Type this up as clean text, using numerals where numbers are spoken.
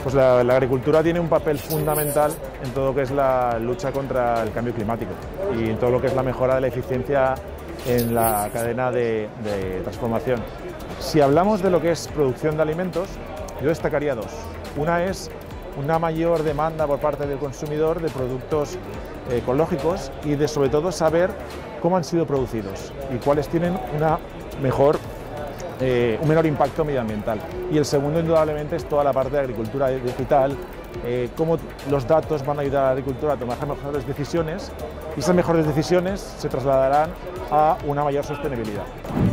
Pues la agricultura tiene un papel fundamental en todo lo que es la lucha contra el cambio climático y en todo lo que es la mejora de la eficiencia en la cadena de transformación. Si hablamos de lo que es producción de alimentos, yo destacaría dos. Una es una mayor demanda por parte del consumidor de productos ecológicos y de sobre todo saber cómo han sido producidos y cuáles tienen un menor impacto medioambiental. Y el segundo, indudablemente, es toda la parte de agricultura digital, cómo los datos van a ayudar a la agricultura a tomar mejores decisiones y esas mejores decisiones se trasladarán a una mayor sostenibilidad.